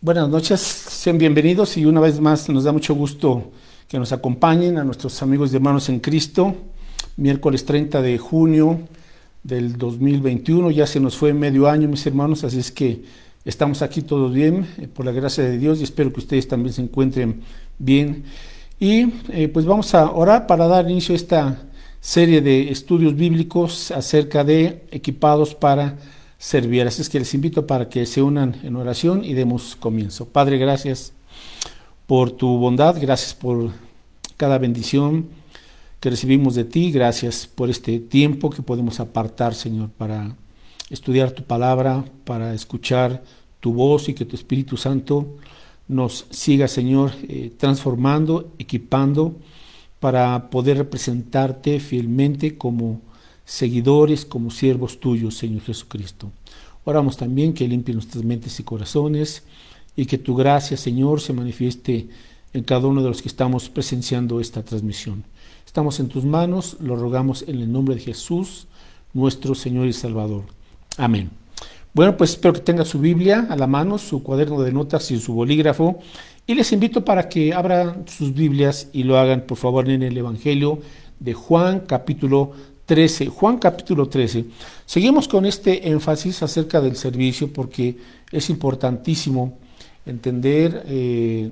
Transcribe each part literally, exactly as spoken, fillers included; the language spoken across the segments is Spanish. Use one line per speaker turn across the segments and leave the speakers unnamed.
Buenas noches, sean bienvenidos y una vez más nos da mucho gusto que nos acompañen a nuestros amigos y hermanos en Cristo. Miércoles treinta de junio del dos mil veintiuno, ya se nos fue medio año, mis hermanos, así es que estamos aquí todos bien, eh, por la gracia de Dios, y espero que ustedes también se encuentren bien. Y eh, pues vamos a orar para dar inicio a esta serie de estudios bíblicos acerca de equipados para servir. Así es que les invito para que se unan en oración y demos comienzo. Padre, gracias por tu bondad, gracias por cada bendición que recibimos de ti, gracias por este tiempo que podemos apartar, Señor, para estudiar tu palabra, para escuchar tu voz y que tu Espíritu Santo nos siga, Señor, eh, transformando, equipando para poder representarte fielmente como seguidores, como siervos tuyos, Señor Jesucristo. Oramos también que limpie nuestras mentes y corazones y que tu gracia, Señor, se manifieste en cada uno de los que estamos presenciando esta transmisión. Estamos en tus manos, lo rogamos en el nombre de Jesús, nuestro Señor y Salvador. Amén. Bueno, pues espero que tenga su Biblia a la mano, su cuaderno de notas y su bolígrafo, y les invito para que abran sus Biblias y lo hagan, por favor, en el Evangelio de Juan, capítulo trece. Juan, capítulo trece. Seguimos con este énfasis acerca del servicio porque es importantísimo entender eh,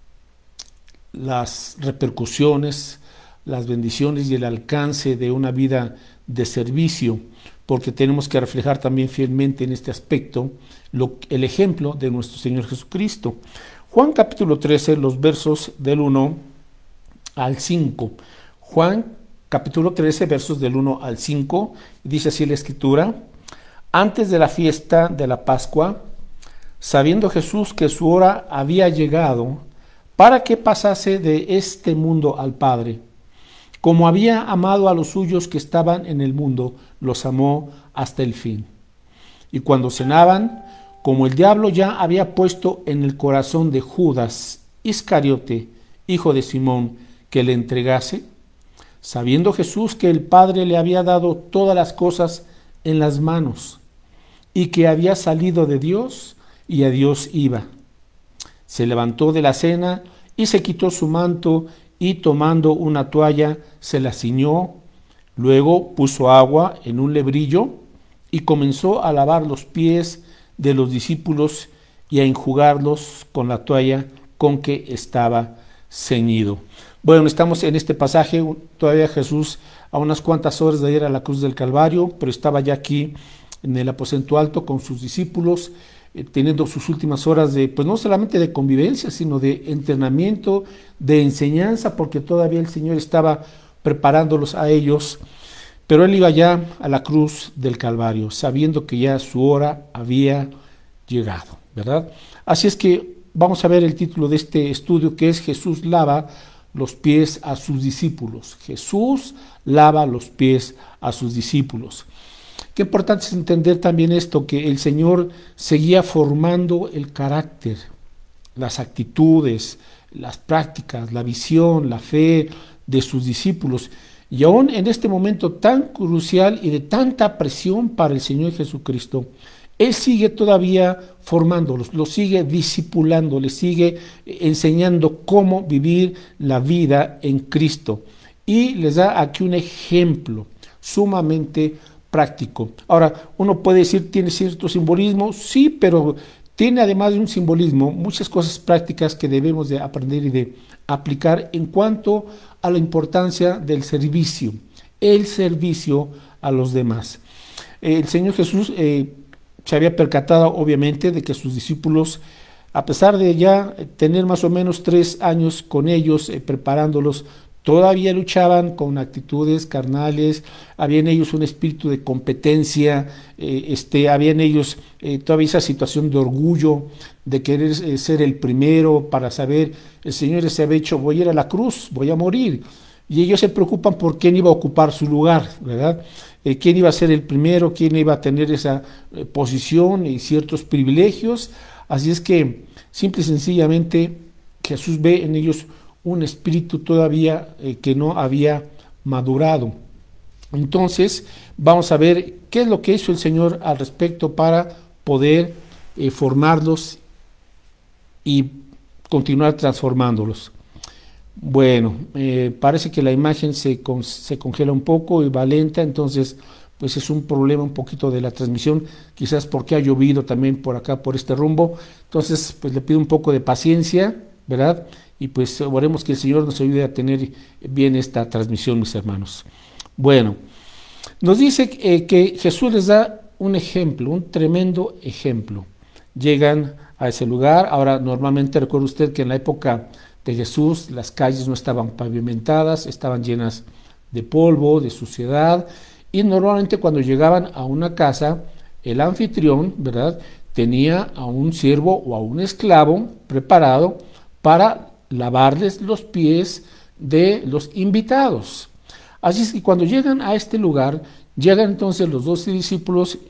las repercusiones, las bendiciones y el alcance de una vida de servicio, porque tenemos que reflejar también fielmente en este aspecto lo, el ejemplo de nuestro Señor Jesucristo. Juan capítulo trece, los versos del uno al cinco. Juan capítulo trece, versos del uno al cinco, dice así la Escritura: antes de la fiesta de la Pascua, sabiendo Jesús que su hora había llegado para que pasase de este mundo al Padre, como había amado a los suyos que estaban en el mundo, los amó hasta el fin. Y cuando cenaban, como el diablo ya había puesto en el corazón de Judas Iscariote, hijo de Simón, que le entregase, sabiendo Jesús que el Padre le había dado todas las cosas en las manos, y que había salido de Dios y a Dios iba, se levantó de la cena y se quitó su manto, y tomando una toalla se la ciñó, luego puso agua en un lebrillo y comenzó a lavar los pies de los discípulos y a enjugarlos con la toalla con que estaba ceñido. Bueno, estamos en este pasaje, todavía Jesús a unas cuantas horas de ir a la cruz del Calvario, pero estaba ya aquí en el aposento alto con sus discípulos, eh, teniendo sus últimas horas de, pues no solamente de convivencia, sino de entrenamiento, de enseñanza, porque todavía el Señor estaba preparándolos a ellos, pero Él iba ya a la cruz del Calvario, sabiendo que ya su hora había llegado, ¿verdad? Así es que vamos a ver el título de este estudio, que es Jesús lava los pies a sus discípulos. Jesús lava los pies a sus discípulos. Qué importante es entender también esto, que el Señor seguía formando el carácter, las actitudes, las prácticas, la visión, la fe de sus discípulos. Y aún en este momento tan crucial y de tanta presión para el Señor Jesucristo, Él sigue todavía formándolos, los sigue discipulando, les sigue enseñando cómo vivir la vida en Cristo. Y les da aquí un ejemplo sumamente práctico. Ahora, uno puede decir, ¿tiene cierto simbolismo? Sí, pero tiene además de un simbolismo muchas cosas prácticas que debemos de aprender y de aplicar en cuanto a la importancia del servicio, el servicio a los demás. El Señor Jesús eh, se había percatado obviamente de que sus discípulos, a pesar de ya tener más o menos tres años con ellos, eh, preparándolos, todavía luchaban con actitudes carnales, había en ellos un espíritu de competencia, eh, este, había en ellos eh, todavía esa situación de orgullo, de querer eh, ser el primero para saber, el Señor se había dicho, voy a ir a la cruz, voy a morir, y ellos se preocupan por quién iba a ocupar su lugar, ¿verdad? Eh, quién iba a ser el primero, quién iba a tener esa eh, posición y ciertos privilegios. Así es que simple y sencillamente Jesús ve en ellos un espíritu todavía eh, que no había madurado. Entonces vamos a ver qué es lo que hizo el Señor al respecto para poder eh, formarlos y continuar transformándolos. Bueno, eh, parece que la imagen se, con, se congela un poco y va lenta, entonces pues es un problema un poquito de la transmisión, quizás porque ha llovido también por acá, por este rumbo. Entonces pues le pido un poco de paciencia, ¿verdad? Y pues oremos que el Señor nos ayude a tener bien esta transmisión, mis hermanos. Bueno, nos dice eh, que Jesús les da un ejemplo, un tremendo ejemplo. Llegan a ese lugar. Ahora, normalmente recuerda usted que en la época de Jesús las calles no estaban pavimentadas, estaban llenas de polvo, de suciedad, y normalmente cuando llegaban a una casa, el anfitrión, ¿verdad?, tenía a un siervo o a un esclavo preparado para lavarles los pies de los invitados. Así es que cuando llegan a este lugar, llegan entonces los doce discípulos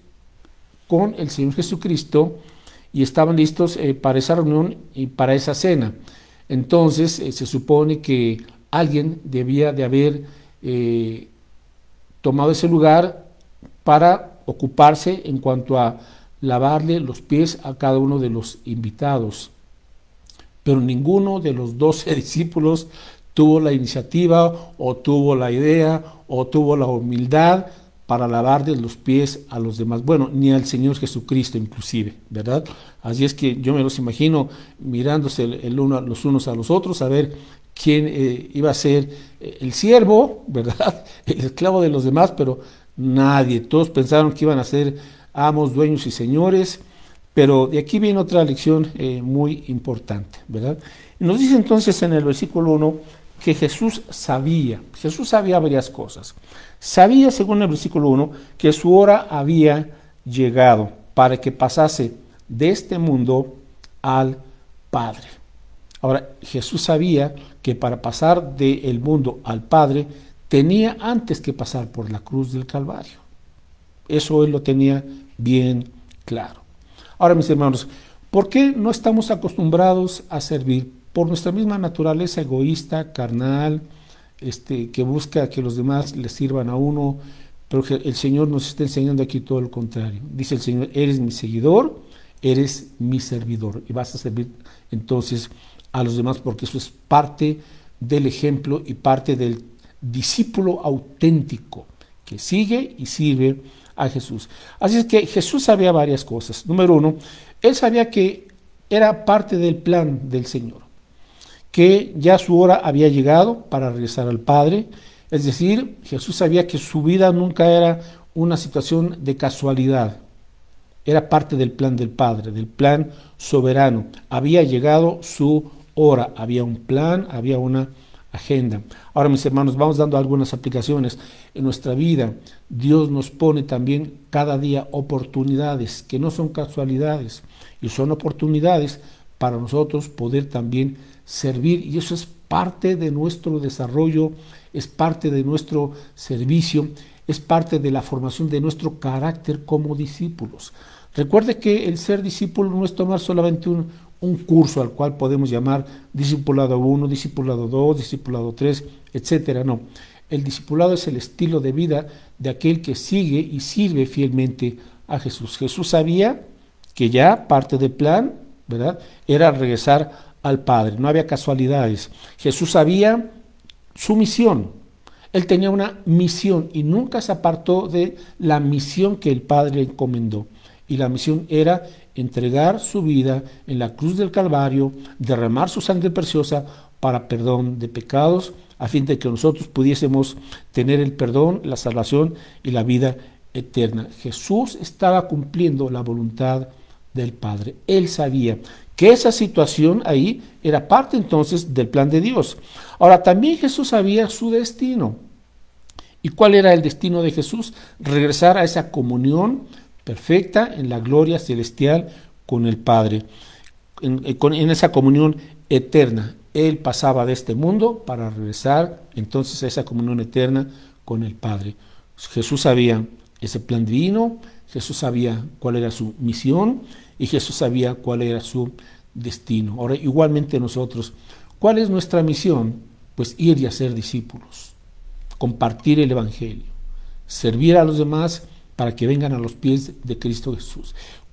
con el Señor Jesucristo y estaban listos eh, para esa reunión y para esa cena. Entonces eh, se supone que alguien debía de haber eh, tomado ese lugar para ocuparse en cuanto a lavarle los pies a cada uno de los invitados. Pero ninguno de los doce discípulos tuvo la iniciativa o tuvo la idea o tuvo la humildad para lavarle los pies a los demás. Bueno, ni al Señor Jesucristo inclusive, ¿verdad? Así es que yo me los imagino mirándose el, el uno, los unos a los otros a ver quién eh, iba a ser el siervo, ¿verdad? El esclavo de los demás, pero nadie. Todos pensaron que iban a ser amos, dueños y señores, pero de aquí viene otra lección eh, muy importante, ¿verdad? Nos dice entonces en el versículo uno que Jesús sabía, Jesús sabía varias cosas. Sabía, según el versículo uno, que su hora había llegado para que pasase de este mundo al Padre. Ahora, Jesús sabía que para pasar del mundo al Padre tenía antes que pasar por la cruz del Calvario. Eso él lo tenía bien claro. Ahora, mis hermanos, ¿por qué no estamos acostumbrados a servir? Por nuestra misma naturaleza egoísta, carnal, este, que busca que los demás le sirvan a uno, pero que el Señor nos está enseñando aquí todo lo contrario. Dice el Señor, eres mi seguidor, eres mi servidor, y vas a servir entonces a los demás, porque eso es parte del ejemplo y parte del discípulo auténtico que sigue y sirve a Jesús. Así es que Jesús sabía varias cosas. Número uno, él sabía que era parte del plan del Señor, que ya su hora había llegado para regresar al Padre. Es decir, Jesús sabía que su vida nunca era una situación de casualidad, era parte del plan del Padre, del plan soberano. Había llegado su hora, había un plan, había una agenda. Ahora, mis hermanos, vamos dando algunas aplicaciones. En nuestra vida, Dios nos pone también cada día oportunidades que no son casualidades, y son oportunidades para nosotros poder también servir, y eso es parte de nuestro desarrollo, es parte de nuestro servicio, es parte de la formación de nuestro carácter como discípulos. Recuerde que el ser discípulo no es tomar solamente un, un curso al cual podemos llamar discipulado uno, discipulado dos, discipulado tres, etcétera. No, el discipulado es el estilo de vida de aquel que sigue y sirve fielmente a Jesús. Jesús sabía que ya parte del plan, ¿verdad?, era regresar al Padre, no había casualidades. Jesús sabía su misión, él tenía una misión y nunca se apartó de la misión que el Padre le encomendó, y la misión era entregar su vida en la cruz del Calvario, derramar su sangre preciosa para perdón de pecados, a fin de que nosotros pudiésemos tener el perdón, la salvación y la vida eterna. Jesús estaba cumpliendo la voluntad del Padre. Él sabía que esa situación ahí era parte entonces del plan de Dios. Ahora, también Jesús sabía su destino. ¿Y cuál era el destino de Jesús? Regresar a esa comunión perfecta en la gloria celestial con el Padre, en, en esa comunión eterna. Él pasaba de este mundo para regresar entonces a esa comunión eterna con el Padre. Jesús sabía ese plan divino, Jesús sabía cuál era su misión y Jesús sabía cuál era su destino. Ahora, igualmente nosotros, ¿cuál es nuestra misión? Pues ir y hacer discípulos, compartir el Evangelio, servir a los demás para que vengan a los pies de Cristo Jesús.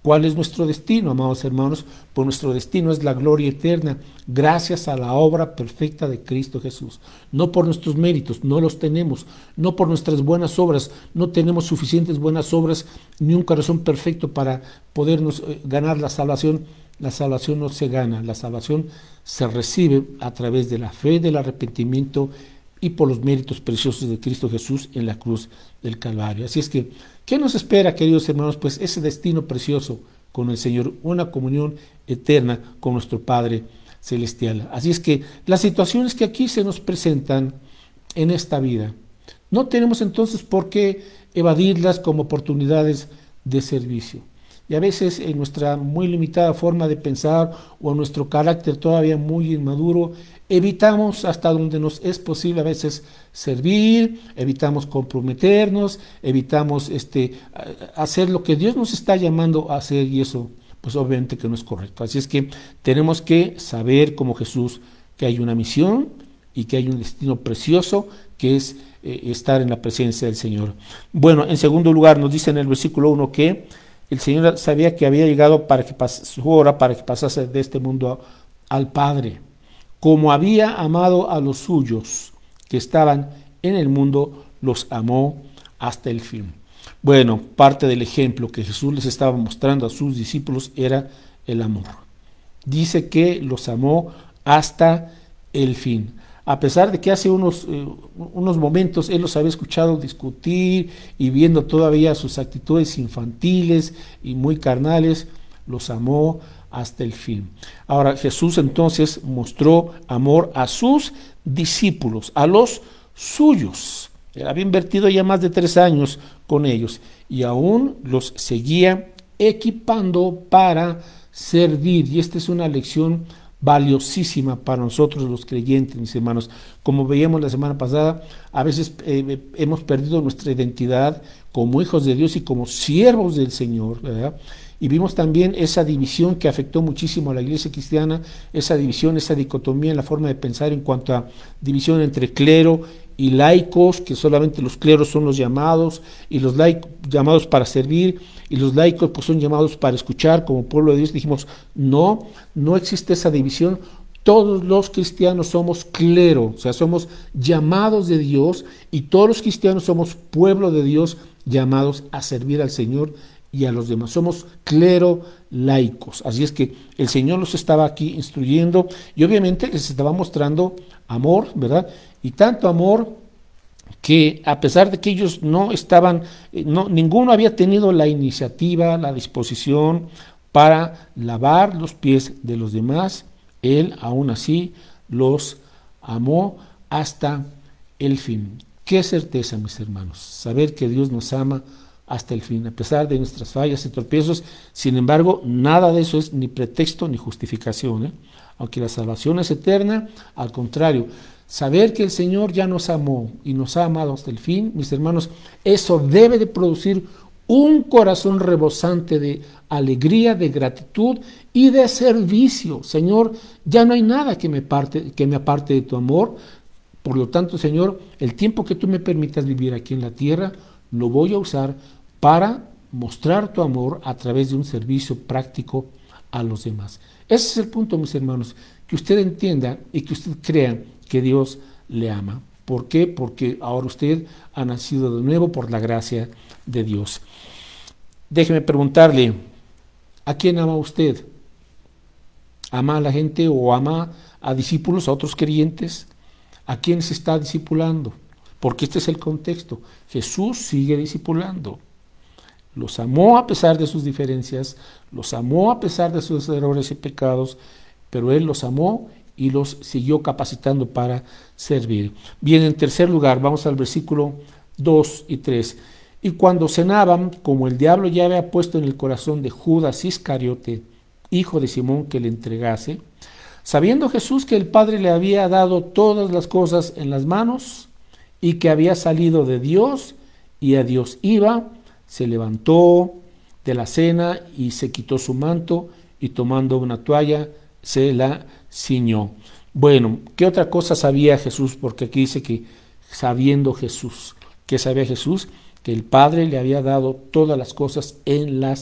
¿Cuál es nuestro destino, amados hermanos? Pues nuestro destino es la gloria eterna, gracias a la obra perfecta de Cristo Jesús. No por nuestros méritos, no los tenemos, no por nuestras buenas obras, no tenemos suficientes buenas obras, ni un corazón perfecto para podernos eh, ganar la salvación. La salvación no se gana, la salvación se recibe a través de la fe, del arrepentimiento y por los méritos preciosos de Cristo Jesús en la cruz del Calvario. Así es que, ¿qué nos espera, queridos hermanos? Pues ese destino precioso con el Señor, una comunión eterna con nuestro Padre Celestial. Así es que las situaciones que aquí se nos presentan en esta vida, no tenemos entonces por qué evadirlas como oportunidades de servicio. Y a veces en nuestra muy limitada forma de pensar o en nuestro carácter todavía muy inmaduro, evitamos hasta donde nos es posible a veces servir, evitamos comprometernos, evitamos este, hacer lo que Dios nos está llamando a hacer, y eso pues obviamente que no es correcto. Así es que tenemos que saber como Jesús que hay una misión y que hay un destino precioso que es eh, estar en la presencia del Señor. Bueno, en segundo lugar nos dice en el versículo uno que el Señor sabía que había llegado para que pasase su hora, para que pasase de este mundo al Padre. Como había amado a los suyos que estaban en el mundo, los amó hasta el fin. Bueno, parte del ejemplo que Jesús les estaba mostrando a sus discípulos era el amor. Dice que los amó hasta el fin. A pesar de que hace unos, eh, unos momentos él los había escuchado discutir y viendo todavía sus actitudes infantiles y muy carnales, los amó hasta el fin. Ahora Jesús entonces mostró amor a sus discípulos, a los suyos. Él había invertido ya más de tres años con ellos y aún los seguía equipando para servir. Y esta es una lección valiosísima para nosotros los creyentes, mis hermanos. Como veíamos la semana pasada, a veces eh, hemos perdido nuestra identidad como hijos de Dios y como siervos del Señor, ¿verdad? Y vimos también esa división que afectó muchísimo a la iglesia cristiana, esa división, esa dicotomía en la forma de pensar en cuanto a división entre clero y laicos, que solamente los cleros son los llamados, y los laicos llamados para servir, y los laicos pues son llamados para escuchar como pueblo de Dios. Dijimos, no, no existe esa división. Todos los cristianos somos clero, o sea, somos llamados de Dios, y todos los cristianos somos pueblo de Dios, llamados a servir al Señor y a los demás. Somos clero laicos. Así es que el Señor los estaba aquí instruyendo y obviamente les estaba mostrando amor, ¿verdad? Y tanto amor que a pesar de que ellos no estaban, no, ninguno había tenido la iniciativa, la disposición para lavar los pies de los demás, Él aún así los amó hasta el fin. Qué certeza, mis hermanos, saber que Dios nos ama hasta el fin, a pesar de nuestras fallas y tropiezos. Sin embargo, nada de eso es ni pretexto ni justificación, ¿eh? Aunque la salvación es eterna, al contrario, saber que el Señor ya nos amó y nos ha amado hasta el fin, mis hermanos, eso debe de producir un corazón rebosante de alegría, de gratitud y de servicio. Señor, ya no hay nada que me, parte, que me aparte de tu amor. Por lo tanto, Señor, el tiempo que tú me permitas vivir aquí en la tierra, lo voy a usar para mostrar tu amor a través de un servicio práctico a los demás. Ese es el punto, mis hermanos, que usted entienda y que usted crea que Dios le ama. ¿Por qué? Porque ahora usted ha nacido de nuevo por la gracia de Dios. Déjeme preguntarle, ¿a quién ama usted? ¿Ama a la gente o ama a discípulos, a otros creyentes? ¿A quién se está discipulando? Porque este es el contexto. Jesús sigue discipulando. Los amó a pesar de sus diferencias, los amó a pesar de sus errores y pecados, pero Él los amó y los siguió capacitando para servir. Bien, en tercer lugar, vamos al versículo dos y tres. Y cuando cenaban, como el diablo ya había puesto en el corazón de Judas Iscariote, hijo de Simón, que le entregase, sabiendo Jesús que el Padre le había dado todas las cosas en las manos y que había salido de Dios y a Dios iba, se levantó de la cena y se quitó su manto y tomando una toalla se la ciñó. Bueno, ¿qué otra cosa sabía Jesús? Porque aquí dice que sabiendo Jesús, ¿qué sabía Jesús? Que el Padre le había dado todas las cosas en las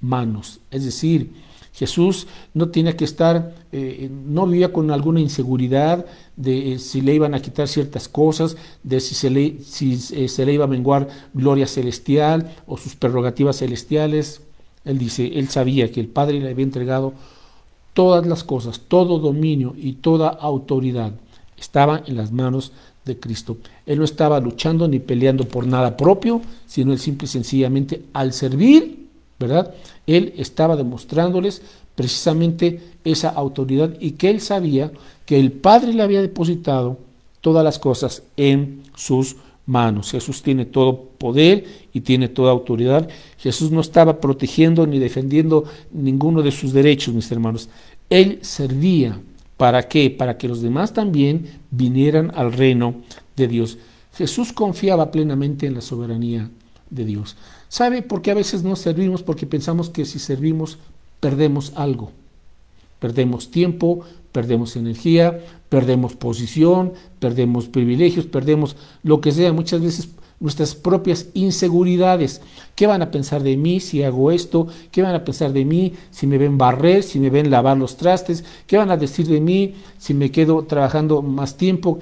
manos. Es decir, Jesús no tenía que estar, eh, no vivía con alguna inseguridad de eh, si le iban a quitar ciertas cosas, de si, se le, si eh, se le iba a menguar gloria celestial o sus prerrogativas celestiales. Él dice, él sabía que el Padre le había entregado todas las cosas, todo dominio y toda autoridad estaba en las manos de Cristo. Él no estaba luchando ni peleando por nada propio, sino él simple y sencillamente al servir, ¿verdad? Él estaba demostrándoles precisamente esa autoridad y que él sabía que el Padre le había depositado todas las cosas en sus manos. Jesús tiene todo poder y tiene toda autoridad. Jesús no estaba protegiendo ni defendiendo ninguno de sus derechos, mis hermanos. Él servía. ¿Para qué? Para que los demás también vinieran al reino de Dios. Jesús confiaba plenamente en la soberanía de Dios. ¿Sabe por qué a veces no servimos? Porque pensamos que si servimos perdemos algo. Perdemos tiempo, perdemos energía, perdemos posición, perdemos privilegios, perdemos lo que sea, muchas veces nuestras propias inseguridades. ¿Qué van a pensar de mí si hago esto? ¿Qué van a pensar de mí si me ven barrer, si me ven lavar los trastes? ¿Qué van a decir de mí si me quedo trabajando más tiempo?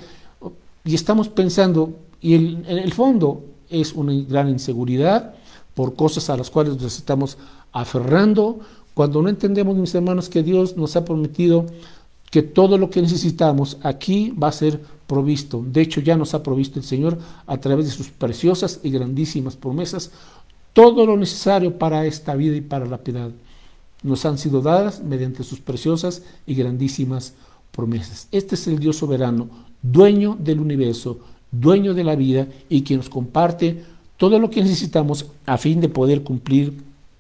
Y estamos pensando, y el, en el fondo es una gran inseguridad por cosas a las cuales nos estamos aferrando, cuando no entendemos, mis hermanos, que Dios nos ha prometido que todo lo que necesitamos aquí va a ser provisto. De hecho, ya nos ha provisto el Señor a través de sus preciosas y grandísimas promesas, todo lo necesario para esta vida y para la piedad. Nos han sido dadas mediante sus preciosas y grandísimas promesas. Este es el Dios soberano, dueño del universo, dueño de la vida y que nos comparte todo lo que necesitamos a fin de poder cumplir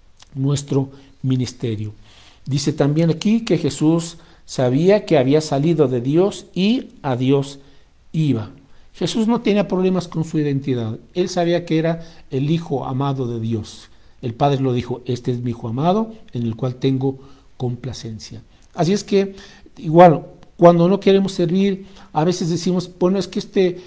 nuestro ministerio. Dice también aquí que Jesús sabía que había salido de Dios y a Dios iba. Jesús no tenía problemas con su identidad. Él sabía que era el Hijo amado de Dios. El Padre lo dijo, este es mi Hijo amado en el cual tengo complacencia. Así es que, igual, cuando no queremos servir, a veces decimos, bueno, es que este,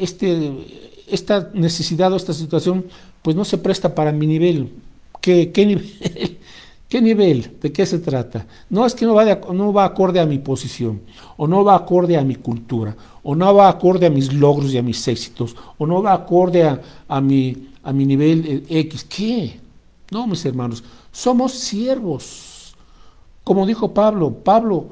este, esta necesidad o esta situación, pues no se presta para mi nivel. ¿Qué, qué nivel? ¿Qué nivel? ¿De qué se trata? No, es que no va, de, no va acorde a mi posición, o no va acorde a mi cultura, o no va acorde a mis logros y a mis éxitos, o no va acorde a, a, mi, a mi nivel X. ¿Qué? No, mis hermanos, somos siervos. Como dijo Pablo, Pablo,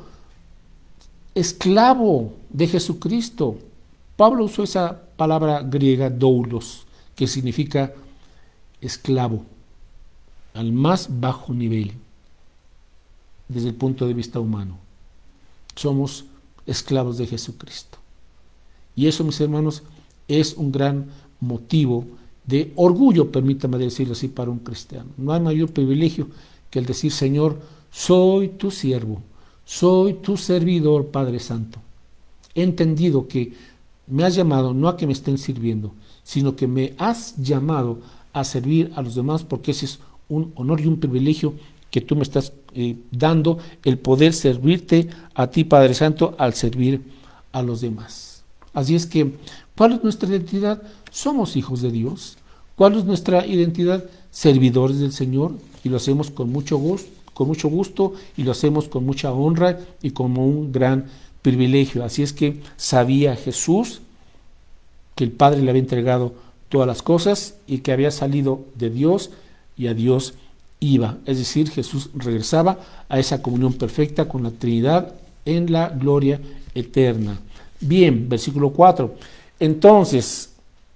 esclavo de Jesucristo. Pablo usó esa palabra griega, doulos, que significa esclavo, al más bajo nivel, desde el punto de vista humano. Somos esclavos de Jesucristo. Y eso, mis hermanos, es un gran motivo de orgullo, permítame decirlo así, para un cristiano. No hay mayor privilegio que el decir, Señor, soy tu siervo, soy tu servidor, Padre Santo. He entendido que me has llamado no a que me estén sirviendo, sino que me has llamado a servir a los demás, porque ese es un honor y un privilegio que tú me estás eh, dando, el poder servirte a ti, Padre Santo, al servir a los demás. Así es que, ¿cuál es nuestra identidad? Somos hijos de Dios. ¿Cuál es nuestra identidad? Servidores del Señor, y lo hacemos con mucho gusto, con mucho gusto, y lo hacemos con mucha honra y como un gran privilegio. Así es que sabía Jesús que el Padre le había entregado todas las cosas y que había salido de Dios y a Dios iba. Es decir, Jesús regresaba a esa comunión perfecta con la Trinidad en la gloria eterna. Bien, versículo cuatro. Entonces,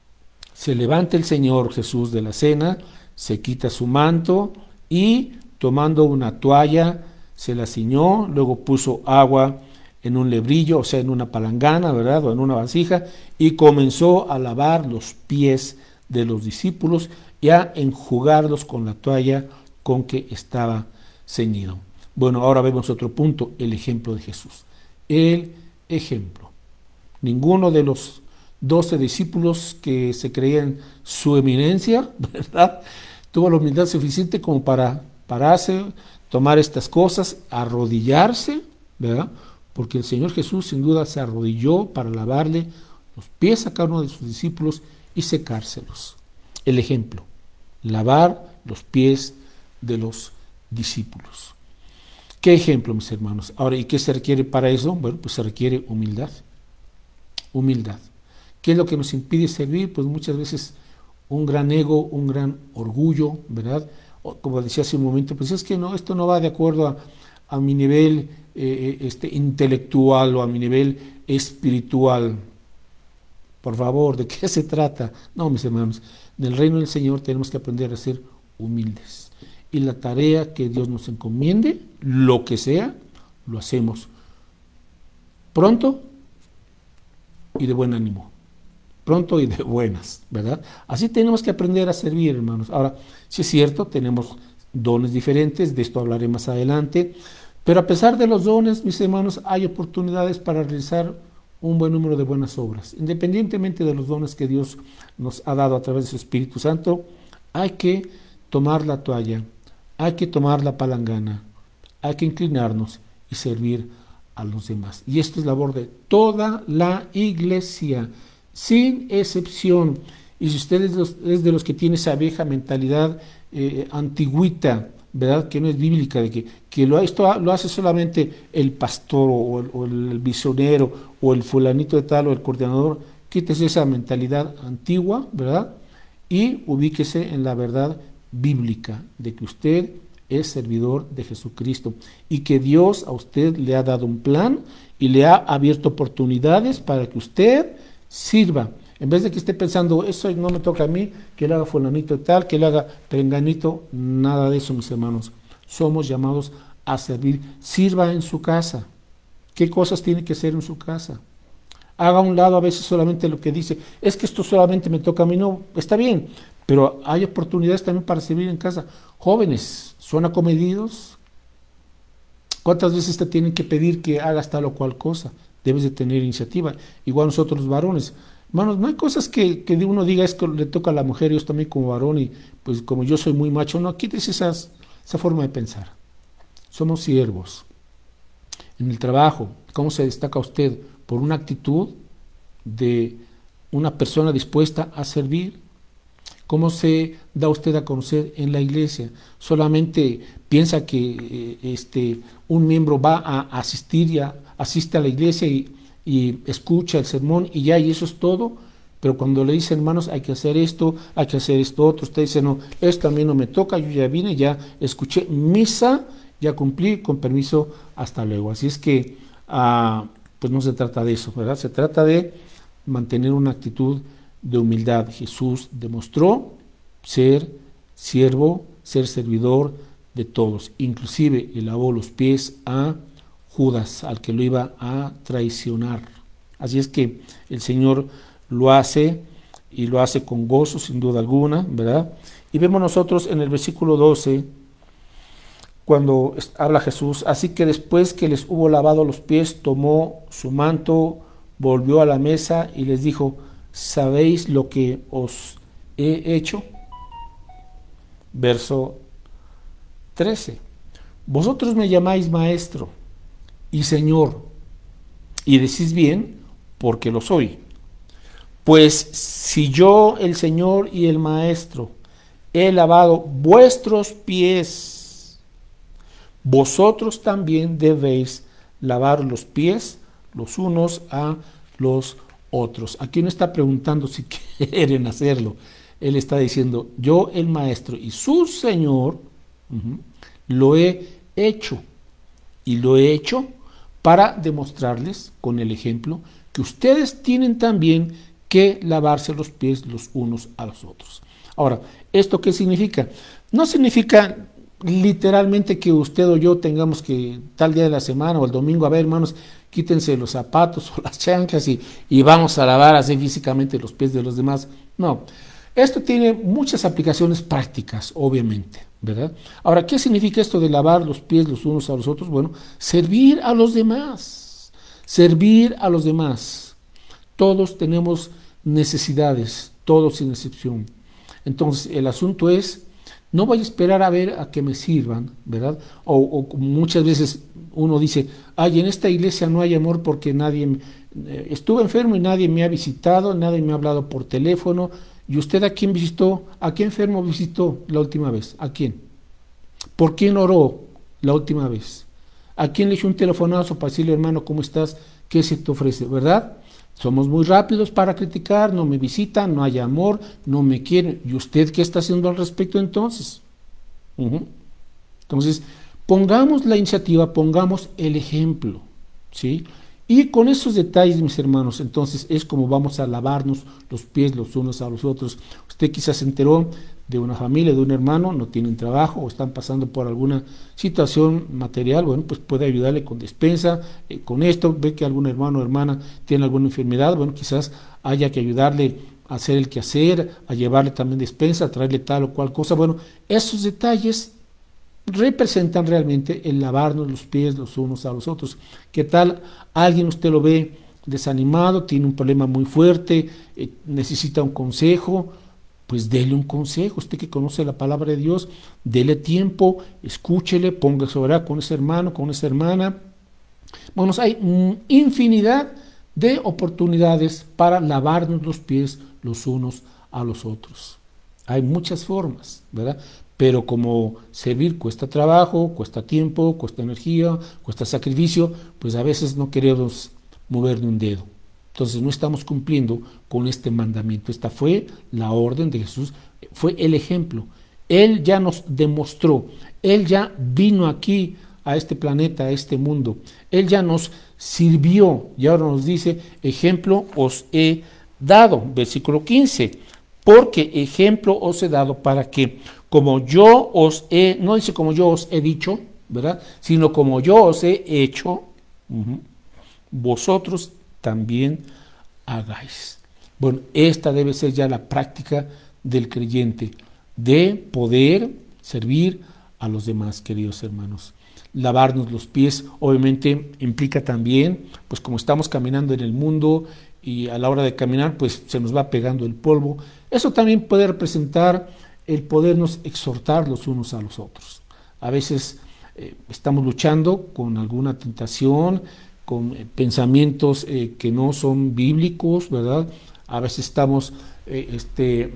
se levanta el Señor Jesús de la cena, se quita su manto y, tomando una toalla, se la ciñó, luego puso agua en un lebrillo, o sea, en una palangana, ¿verdad?, o en una vasija, y comenzó a lavar los pies de los discípulos y a enjugarlos con la toalla con que estaba ceñido. Bueno, ahora vemos otro punto, el ejemplo de Jesús. El ejemplo. Ninguno de los doce discípulos que se creían su eminencia, ¿verdad?, tuvo la humildad suficiente como para pararse, tomar estas cosas, arrodillarse, ¿verdad?, porque el Señor Jesús sin duda se arrodilló para lavarle los pies a cada uno de sus discípulos y secárselos. El ejemplo, lavar los pies de los discípulos. ¿Qué ejemplo, mis hermanos? Ahora, ¿y qué se requiere para eso? Bueno, pues se requiere humildad. Humildad. ¿Qué es lo que nos impide servir? Pues muchas veces un gran ego, un gran orgullo, ¿verdad? O, como decía hace un momento, pues es que no, esto no va de acuerdo a, a mi nivel eh, este, intelectual o a mi nivel espiritual. Por favor, ¿de qué se trata? No, mis hermanos, en el reino del Señor tenemos que aprender a ser humildes. Y la tarea que Dios nos encomiende, lo que sea, lo hacemos pronto y de buen ánimo. Pronto y de buenas, ¿verdad? Así tenemos que aprender a servir, hermanos. Ahora, sí es cierto, tenemos dones diferentes, de esto hablaré más adelante, pero a pesar de los dones, mis hermanos, hay oportunidades para realizar un buen número de buenas obras. Independientemente de los dones que Dios nos ha dado a través de su Espíritu Santo, hay que tomar la toalla, hay que tomar la palangana, hay que inclinarnos y servir a los demás. Y esto es labor de toda la iglesia, sin excepción. Y si usted es de los, es de los que tiene esa vieja mentalidad eh, antigüita, ¿verdad? Que no es bíblica, de que, que lo, esto lo hace solamente el pastor o el, o el misionero o el fulanito de tal o el coordinador, quítese esa mentalidad antigua, ¿verdad? Y ubíquese en la verdad bíblica de que usted es servidor de Jesucristo y que Dios a usted le ha dado un plan y le ha abierto oportunidades para que usted sirva. En vez de que esté pensando, eso no me toca a mí, que le haga fulanito tal, que le haga perenganito, nada de eso, mis hermanos. Somos llamados a servir. Sirva en su casa. ¿Qué cosas tiene que hacer en su casa? Haga a un lado a veces solamente lo que dice, es que esto solamente me toca a mí. No, está bien, pero hay oportunidades también para servir en casa. Jóvenes, ¿son acomedidos? ¿Cuántas veces te tienen que pedir que hagas tal o cual cosa? Debes de tener iniciativa. Igual nosotros los varones. Hermanos, no hay cosas que, que uno diga es que le toca a la mujer, yo también como varón y pues como yo soy muy macho, no, quítese esas, esa forma de pensar. Somos siervos. En el trabajo, ¿cómo se destaca usted? Por una actitud de una persona dispuesta a servir. ¿Cómo se da usted a conocer en la iglesia? ¿Solamente piensa que eh, este, un miembro va a asistir y a, asiste a la iglesia y y escucha el sermón y ya, y eso es todo? Pero cuando le dicen, hermanos, hay que hacer esto, hay que hacer esto otro, usted dice, no, esto a mí no me toca, yo ya vine, ya escuché misa, ya cumplí, con permiso, hasta luego. Así es que, ah, pues no se trata de eso, ¿verdad? Se trata de mantener una actitud de humildad. Jesús demostró ser siervo, ser servidor de todos, inclusive le lavó los pies a Judas, al que lo iba a traicionar. Así es que el Señor lo hace y lo hace con gozo, sin duda alguna, ¿verdad? Y vemos nosotros en el versículo doce, cuando habla Jesús, así que después que les hubo lavado los pies, tomó su manto, volvió a la mesa y les dijo, ¿sabéis lo que os he hecho? Verso trece, vosotros me llamáis maestro y Señor, y decís bien, porque lo soy. Pues si yo, el Señor y el Maestro, he lavado vuestros pies, vosotros también debéis lavar los pies los unos a los otros. Aquí no está preguntando si quieren hacerlo. Él está diciendo, yo, el Maestro y su Señor, uh-huh, lo he hecho. Y lo he hecho para demostrarles con el ejemplo que ustedes tienen también que lavarse los pies los unos a los otros. Ahora, ¿esto qué significa? No significa literalmente que usted o yo tengamos que tal día de la semana o el domingo, a ver, hermanos, quítense los zapatos o las chanclas y, y vamos a lavar así físicamente los pies de los demás. No, esto tiene muchas aplicaciones prácticas, obviamente, ¿verdad? Ahora, ¿qué significa esto de lavar los pies los unos a los otros? Bueno, servir a los demás, servir a los demás. Todos tenemos necesidades, todos sin excepción. Entonces, el asunto es, no voy a esperar a ver a que me sirvan, ¿verdad? O, o muchas veces uno dice, ay, en esta iglesia no hay amor porque nadie, eh, estuve enfermo y nadie me ha visitado, nadie me ha hablado por teléfono. ¿Y usted a quién visitó? ¿A qué enfermo visitó la última vez? ¿A quién? ¿Por quién oró la última vez? ¿A quién le echó un telefonazo para decirle, hermano, ¿cómo estás? ¿Qué se te ofrece? ¿Verdad? Somos muy rápidos para criticar, no me visitan, no hay amor, no me quieren. ¿Y usted qué está haciendo al respecto entonces? Uh-huh. Entonces, pongamos la iniciativa, pongamos el ejemplo, ¿sí? Y con esos detalles, mis hermanos, entonces es como vamos a lavarnos los pies los unos a los otros. Usted quizás se enteró de una familia, de un hermano, no tienen trabajo o están pasando por alguna situación material, bueno, pues puede ayudarle con despensa, eh, con esto, ve que algún hermano o hermana tiene alguna enfermedad, bueno, quizás haya que ayudarle a hacer el quehacer, a llevarle también despensa, a traerle tal o cual cosa. Bueno, esos detalles representan realmente el lavarnos los pies los unos a los otros. ¿Qué tal? Alguien usted lo ve desanimado, tiene un problema muy fuerte, eh, necesita un consejo, pues dele un consejo. Usted que conoce la palabra de Dios, dele tiempo, escúchele, póngase a orar con ese hermano, con esa hermana. Bueno, hay mm, infinidad de oportunidades para lavarnos los pies los unos a los otros. Hay muchas formas, ¿verdad? Pero como servir cuesta trabajo, cuesta tiempo, cuesta energía, cuesta sacrificio, pues a veces no queremos mover ni un dedo. Entonces no estamos cumpliendo con este mandamiento. Esta fue la orden de Jesús, fue el ejemplo. Él ya nos demostró, Él ya vino aquí a este planeta, a este mundo. Él ya nos sirvió y ahora nos dice, ejemplo os he dado, versículo quince, porque ejemplo os he dado para que como yo os he, no dice como yo os he dicho, ¿verdad? Sino como yo os he hecho, uh-huh, vosotros también hagáis. Bueno, esta debe ser ya la práctica del creyente, de poder servir a los demás, queridos hermanos. Lavarnos los pies, obviamente, implica también, pues como estamos caminando en el mundo y a la hora de caminar, pues se nos va pegando el polvo. Eso también puede representar el podernos exhortar los unos a los otros. A veces eh, estamos luchando con alguna tentación, con eh, pensamientos eh, que no son bíblicos, ¿verdad? A veces estamos eh, este,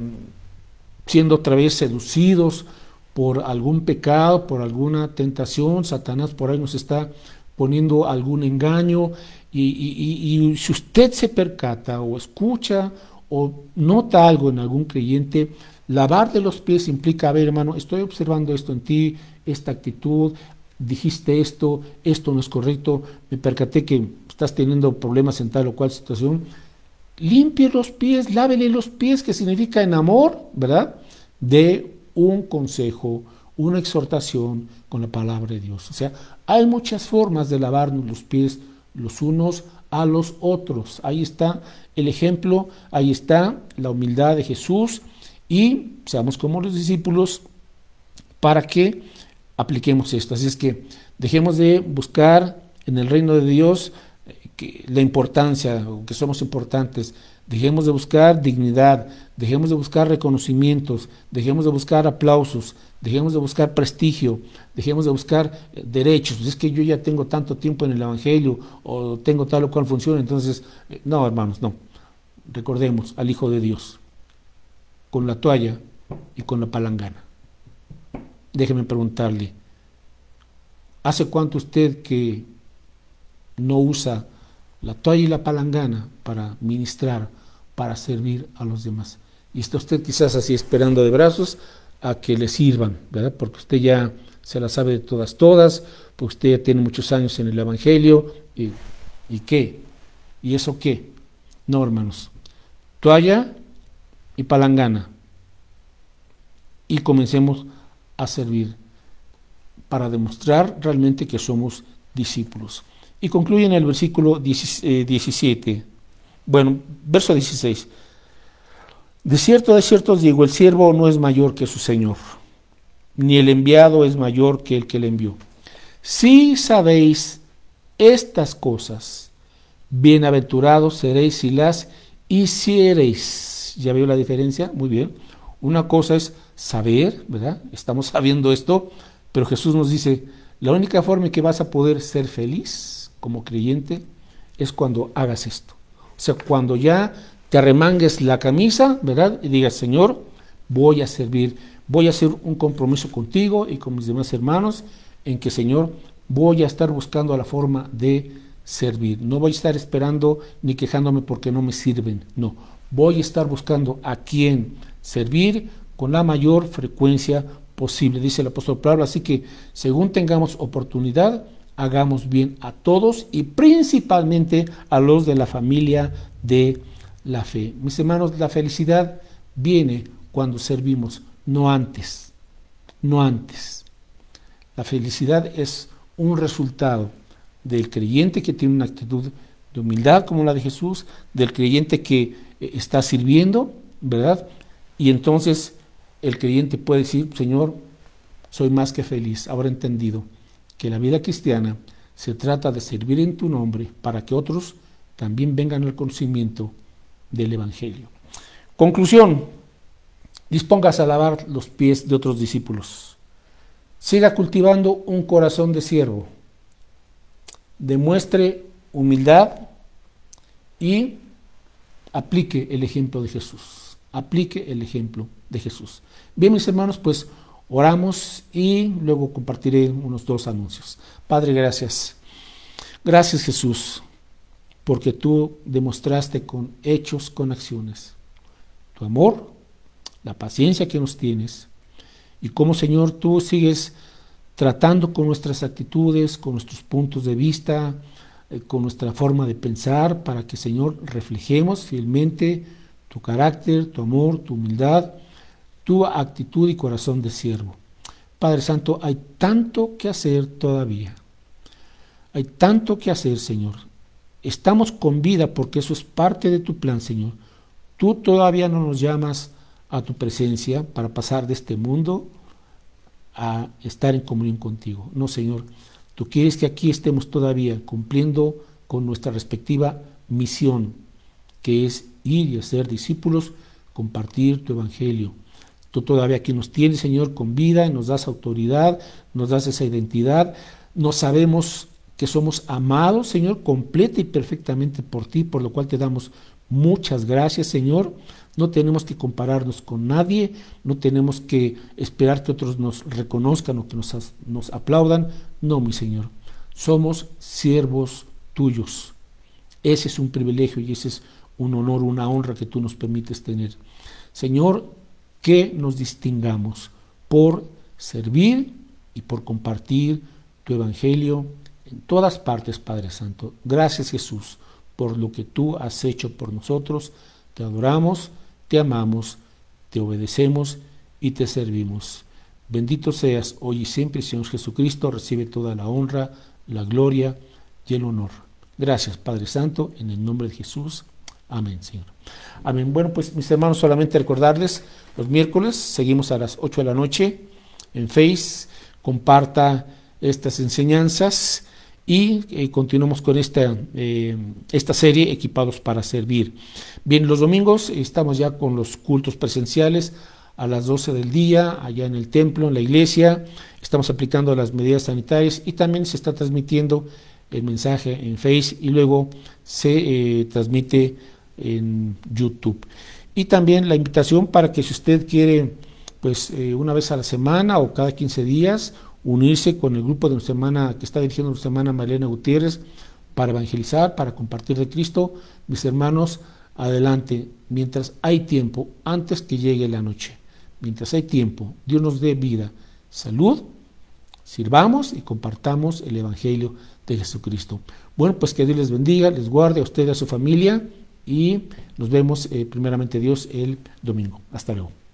siendo otra vez seducidos por algún pecado, por alguna tentación. Satanás por ahí nos está poniendo algún engaño y, y, y, y si usted se percata o escucha o nota algo en algún creyente, lavar de los pies implica, a ver, hermano, estoy observando esto en ti, esta actitud, dijiste esto, esto no es correcto, me percaté que estás teniendo problemas en tal o cual situación. Limpie los pies, lávele los pies, que significa en amor, ¿verdad? De un consejo, una exhortación con la palabra de Dios. O sea, hay muchas formas de lavarnos los pies los unos a los otros. Ahí está el ejemplo, ahí está la humildad de Jesús. Y seamos como los discípulos para que apliquemos esto. Así es que dejemos de buscar en el reino de Dios eh, que la importancia, que somos importantes. Dejemos de buscar dignidad, dejemos de buscar reconocimientos, dejemos de buscar aplausos, dejemos de buscar prestigio, dejemos de buscar eh, derechos. Es que yo ya tengo tanto tiempo en el Evangelio o tengo tal o cual función, entonces, eh, no, hermanos, no. Recordemos al Hijo de Dios con la toalla y con la palangana. Déjeme preguntarle, ¿hace cuánto usted que no usa la toalla y la palangana para ministrar, para servir a los demás? Y está usted quizás así esperando de brazos a que le sirvan, ¿verdad? Porque usted ya se la sabe de todas, todas, porque usted ya tiene muchos años en el Evangelio, y, ¿y qué? ¿Y eso qué? No, hermanos, toalla y palangana, y comencemos a servir para demostrar realmente que somos discípulos. Y concluye en el versículo diecisiete, bueno, verso dieciséis. De cierto, de cierto os digo, el siervo no es mayor que su señor, ni el enviado es mayor que el que le envió. Si sabéis estas cosas, bienaventurados seréis si las hiciereis. ¿Ya veo la diferencia? Muy bien. Una cosa es saber, ¿verdad? Estamos sabiendo esto, pero Jesús nos dice, la única forma en que vas a poder ser feliz como creyente es cuando hagas esto. O sea, cuando ya te arremangues la camisa, ¿verdad? Y digas, Señor, voy a servir, voy a hacer un compromiso contigo y con mis demás hermanos en que, Señor, voy a estar buscando la forma de servir. No voy a estar esperando ni quejándome porque no me sirven. No, voy a estar buscando a quién servir con la mayor frecuencia posible, dice el apóstol Pablo. Así que, según tengamos oportunidad, hagamos bien a todos y principalmente a los de la familia de la fe. Mis hermanos, la felicidad viene cuando servimos, no antes, no antes. La felicidad es un resultado del creyente que tiene una actitud de humildad como la de Jesús, del creyente que está sirviendo, ¿verdad? Y entonces el creyente puede decir, Señor, soy más que feliz, ahora he entendido que la vida cristiana se trata de servir en tu nombre para que otros también vengan al conocimiento del Evangelio. Conclusión, dispóngase a lavar los pies de otros discípulos. Siga cultivando un corazón de siervo. Demuestre humildad y aplique el ejemplo de Jesús. Aplique el ejemplo de Jesús. Bien, mis hermanos, pues oramos y luego compartiré unos dos anuncios. Padre, gracias. Gracias, Jesús, porque tú demostraste con hechos, con acciones, tu amor, la paciencia que nos tienes y cómo, Señor, tú sigues tratando con nuestras actitudes, con nuestros puntos de vista, eh, con nuestra forma de pensar, para que, Señor, reflejemos fielmente tu carácter, tu amor, tu humildad, tu actitud y corazón de siervo. Padre Santo, hay tanto que hacer todavía. Hay tanto que hacer, Señor. Estamos con vida porque eso es parte de tu plan, Señor. Tú todavía no nos llamas a tu presencia para pasar de este mundo a estar en comunión contigo. No, Señor, tú quieres que aquí estemos todavía cumpliendo con nuestra respectiva misión, que es ir y hacer discípulos, compartir tu evangelio. Tú todavía aquí nos tienes, Señor, con vida, nos das autoridad, nos das esa identidad, nos sabemos que somos amados, Señor, completa y perfectamente por ti, por lo cual te damos muchas gracias, Señor. No tenemos que compararnos con nadie, no tenemos que esperar que otros nos reconozcan o que nos, nos aplaudan. No, mi Señor, somos siervos tuyos. Ese es un privilegio y ese es un honor, una honra que tú nos permites tener. Señor, que nos distingamos por servir y por compartir tu evangelio en todas partes, Padre Santo. Gracias, Jesús, por lo que tú has hecho por nosotros. Te adoramos, te amamos, te obedecemos y te servimos. Bendito seas hoy y siempre, Señor Jesucristo. Recibe toda la honra, la gloria y el honor. Gracias, Padre Santo, en el nombre de Jesús. Amén, Señor. Amén. Bueno, pues mis hermanos, solamente recordarles, los miércoles seguimos a las ocho de la noche en Face. Comparta estas enseñanzas y eh, continuamos con esta, eh, esta serie, Equipados para Servir. Bien, los domingos estamos ya con los cultos presenciales a las doce del día, allá en el templo, en la iglesia. Estamos aplicando las medidas sanitarias y también se está transmitiendo el mensaje en Face y luego se eh, transmite en YouTube. Y también la invitación para que si usted quiere, pues eh, una vez a la semana o cada quince días, unirse con el grupo de nuestra hermana que está dirigiendo nuestra hermana Malena Gutiérrez para evangelizar, para compartir de Cristo. Mis hermanos, adelante, mientras hay tiempo, antes que llegue la noche, mientras hay tiempo, Dios nos dé vida, salud, sirvamos y compartamos el evangelio de Jesucristo. Bueno, pues que Dios les bendiga, les guarde a usted y a su familia y nos vemos eh, primeramente Dios el domingo. Hasta luego.